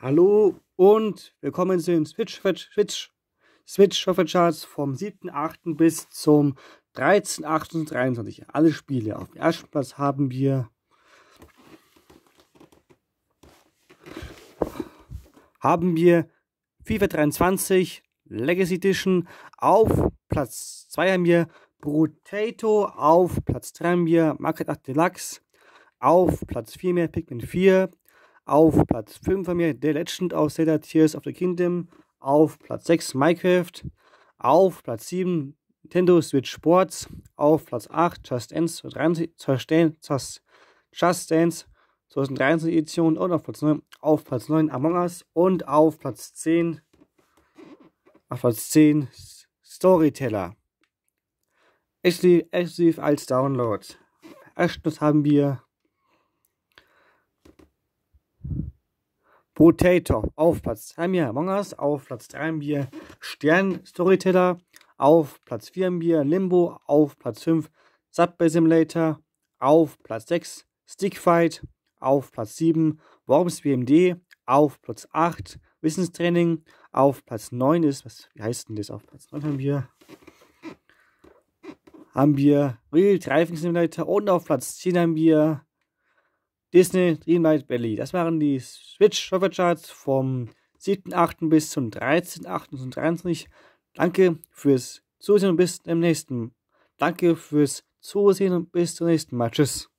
Hallo und willkommen zu den Switch Charts vom 7.8. bis zum 13.8.23. Alle Spiele. Auf dem ersten Platz haben wir FIFA 23 Legacy Edition. Auf Platz 2 haben wir Brotato. Auf Platz 3 haben wir Market 8 Deluxe. Auf Platz 4 haben wir Pikmin 4. Auf Platz 5 haben wir The Legend of Zelda Tears of the Kingdom. Auf Platz 6 Minecraft. Auf Platz 7 Nintendo Switch Sports. Auf Platz 8 Just Dance 2023 Edition. Und auf Platz 9 Among Us. Und auf Platz 10 Storyteller. Exklusiv als Download. Erstens haben wir Potato. Auf Platz 2 haben wir Among Us. Auf Platz 3 haben wir Stern Storyteller. Auf Platz 4 haben wir Limbo. Auf Platz 5 Subway Simulator. Auf Platz 6 Stickfight. Auf Platz 7 Worms BMD. Auf Platz 8 Wissenstraining. Auf Platz 9 ist, wie heißt denn das? Auf Platz 9 haben wir Real Driving Simulator. Und auf Platz 10 haben wir Disney Dreamlight Valley. Das waren die Switch Charts vom 7.8. bis zum 13.8.23. Danke fürs Zusehen und bis zum nächsten Mal. Tschüss.